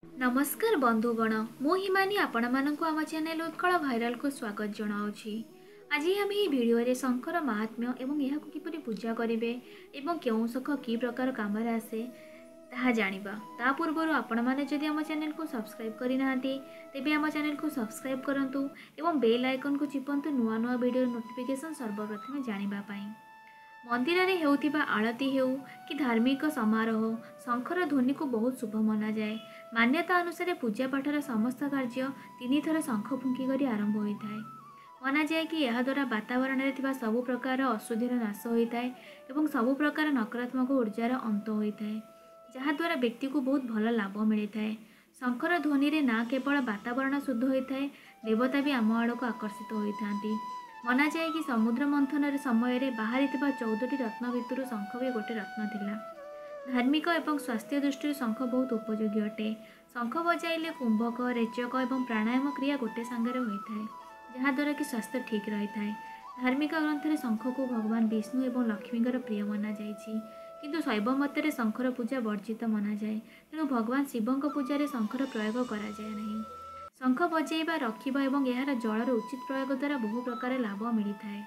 नमस्कार बंधुगण मु हिमानी आपण मानक आम चैनल उत्कल भाइराल को स्वागत जनाऊँगी। आज आम ये भिडियो शंकर महात्म्य एवं यह किपरि पूजा करेंगे एवं क्यों शख कि प्रकार काम आसे ताहा जानिबा। ता पूर्व आपण मैंने जदि आम चैनल को सब्सक्राइब करना तेबे आम चैनल को सब्सक्राइब करंतु एवं बेल आइकन को चिपंतु नुआ नुआ वीडियो नोटिफिकेशन सर्वप्रथम जानिबा पाई। मंदिर रे हेउथिबा आळती हेउ कि धार्मिक समारोह शंखर ध्वनि को बहुत शुभ मना जाए। मान्यता अनुसार पूजा पाठर समस्त कार्य 3 थर शंख फुंकी करी आरंभ होता है। मना जाए कि यह द्वारा वातावरण में थिबा सबु प्रकार अशुद्धिर नाश होता है एवं सबु प्रकार नकारात्मक ऊर्जार अंत होता है, जहाँ द्वारा व्यक्ति को बहुत भल लाभ मिलता है। शंखर ध्वनि रे ना केवल वातावरण शुद्ध होता है, देवता भी आम आड़ को आकर्षित होती। मना जाए कि समुद्र मंथन समय बाहरी 14टी रत्न भितर शंख भी गोटे रत्न थिला। धार्मिक एवं स्वास्थ्य दृष्टि शंख बहुत उपयोगी अटे। शंख बजाइले कुंभक रेचक और प्राणायाम क्रिया गोटे सांगे होता है, जहाँद्वारा कि स्वास्थ्य ठीक रही है। धार्मिक ग्रंथ शंख को भगवान विष्णु और लक्ष्मी प्रिय मना जाइछि, किंतु शैव मत शंखर पूजा वर्जित मना जाए। तेणु भगवान शिवों पूजा शंखर प्रयोग करा जाए नहीं। शंख बजाइबा रखिबा एवं यार जलर उचित प्रयोग द्वारा बहु प्रकार लाभ मिलता है।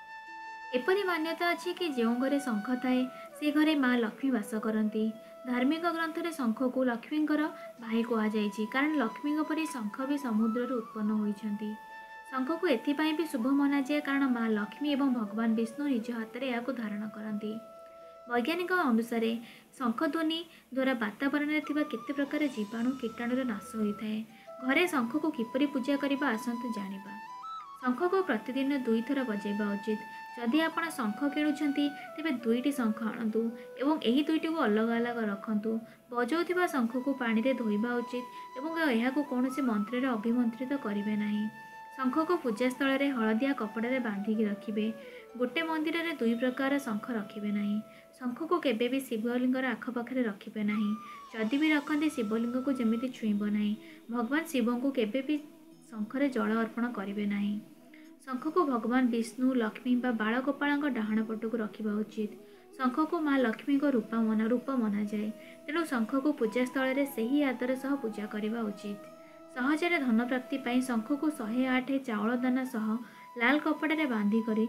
एपरी मान्यता अच्छी कि जो घरे शंख थाए से घरे माँ लक्ष्मी वास करती। धार्मिक ग्रंथ रे शंख को लक्ष्मींकर भाई कहुई, कारण लक्ष्मी परी शंख भी समुद्र उत्पन्न होती। शंख को एथिपाई भी शुभ मना जाए, कारण माँ लक्ष्मी एवं भगवान विष्णु निज हाथ में यह धारण करती। वैज्ञानिक अनुसार शंख ध्वनि द्वारा वातावरण में केते प्रकार जीवाणु कीटाणुर नाश होता है। घरे शंख को किपरि पूजा करबा आसंतु जानिबा। शंख को प्रतिदिन 2 थर बजाइबा उचित। जदि आपण शंख किणुछंती तेबे 2टी शंख आणतु एवं एही 2टी को अलग अलग रखंतु। बजाउथिबा शंख को पानी रे धोइबा उचित एवं यह को कौनसी मंत्र रे अभिमंत्रित करिवे नाही। शंख को पूजा स्थल रे हलदिया कपड़ा रे बांधिकी रखिबे। गोटे मंदिर रे 2 प्रकार शंख रखिबे नाही। शंख को केबे भी शिवलिंगर आखपाखे रखिबे नाही। जदि भी रखते शिवलिंग को जमिति छुईब नाही। भगवान शिव को केबे भी शंखरे जल अर्पण करिवे नाही। शंख को भगवान विष्णु लक्ष्मी बा बालगोपाल डाहाण पटक रखा उचित। शंख को माँ लक्ष्मी को रूप मना जाए। तेणु शंख को पूजा स्थल रे सही आदर सह पूजा करने उचित। सहजरे धन प्राप्ति पाई शंख को 108 चाउल दाना सह लाल कपड़ा रे बांधी करी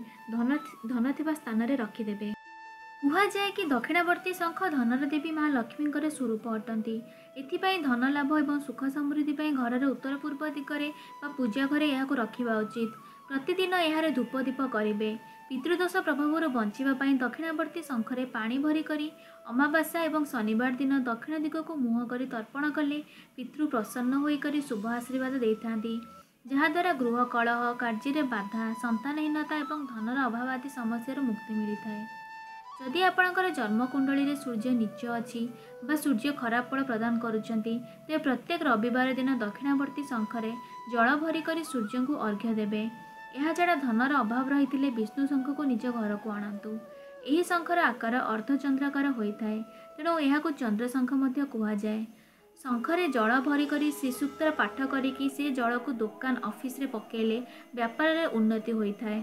धन थिबा स्थान रे रखिदेबे। कहा जाए कि दक्षिणावर्ती शंख धनर देवी माँ लक्ष्मी स्वरूप अटंती। एथिपाई धन लाभ और सुख समृद्धि घर उत्तर पूर्व दिगरे पूजा घरे यह रखा उचित। प्रतिदिन यार धूप दीप करेंगे। पितृदोष प्रभाव बचाई दक्षिणावर्ती शंखरे पानी भरी करी अमावास्या और शनिवार दिन दक्षिण दिग को मुह कर तर्पण कले पितृ प्रसन्न होकर शुभ आशीर्वाद देते, जहाद्वारा गृह कलह कार्य बाधा संतानहीनता और धनर अभाव आदि समस्या मुक्ति मिलता है। जदि आपणकर जन्मकुंडली रे सूर्य नीच अच्छी बा सूर्य खराब फल प्रदान करुचंती तेबे प्रत्येक रविवार दिन दक्षिणावर्ती शंखरे जल भरी करी सूर्य को अर्घ्य देबे। यह छड़ा धनर अभाव रही विष्णु शंख को निज घर को आणतु। यही शंखर आकार अर्धचंद्राकार होता है, तेणु यह चंद्र शंख मध्य कहुए। शंखरे जल भरी करी श्रीसूक्त पाठ करी से जल को दुकान ऑफिस रे पकेले व्यापार रे उन्नति होता है।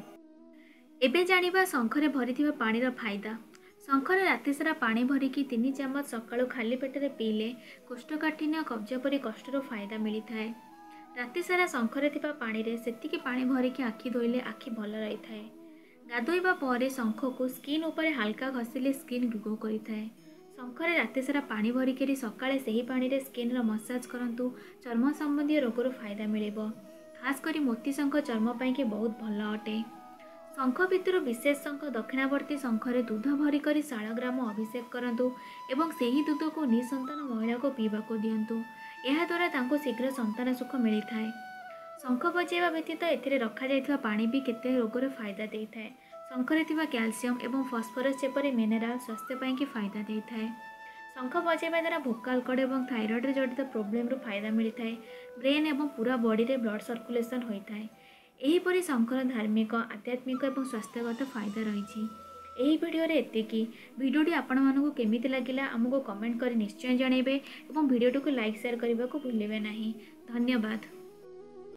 एबे जानिबा शंखरे भरी पानीर फायदा। शंखरे राति सारा पानी भरिकी 3 चामच सकाळु खाली पेटरे पीले कोष्ठकाठिन्य कब्जा परी कष्टर फायदा मिलता है। राति सारा शंखरे थिबा पानी रे सेतिकी पानी भरिकी आखि धोइले आखि भल रही है। गाधोइबा परे शंख को स्किन उपरे हल्का घसिले स्किन ग्लो करिथाए। शंखरे राति सारा पानी भरिकी सकाळे सेही पानी रे स्किन रो मसाज करंतु चर्म संबंधी रोगर फायदा मिलेबो। खास करी मोती शंख चर्म पाई के बहुत भल अटे। शंख भितर विशेष शंख दक्षिणावर्ती शंखरे दूध भरी करी शालग्राम अभिषेक करंतु एवं सेही दूध को निसंतान महिला को पीवाको दियंतु। यह द्वारा तांको शीघ्र संतान सुख मिलता है। शंख बजाइबा व्यतीत एथिरे रखा जाइथिबा पानी भी केते रोगर फायदा देता है। शंखरे थिबा कैल्शियम एवं फॉस्फोरस जेपरी मिनेराल स्वास्थ्य पाई के फायदा देता है। शंख बजाइबा द्वारा भोकाल कड एवं थायराइड रे जड़ित प्रोब्लेम रो फायदा मिलता है। ब्रेन एवं पूरा बॉडी रे ब्लड सर्कुलेशन होता है। एहीपरि शंखर धार्मिक आध्यात्मिक और स्वास्थ्यगत फायदा रही। यही वीडियो रे एतिकी। वीडियोटी आपण मानकु केमिति लागिला हमको कमेंट कर निश्चय जणेबे और वीडियोटी को लाइक शेयर करने को भूलिबे नहीं। धन्यवाद।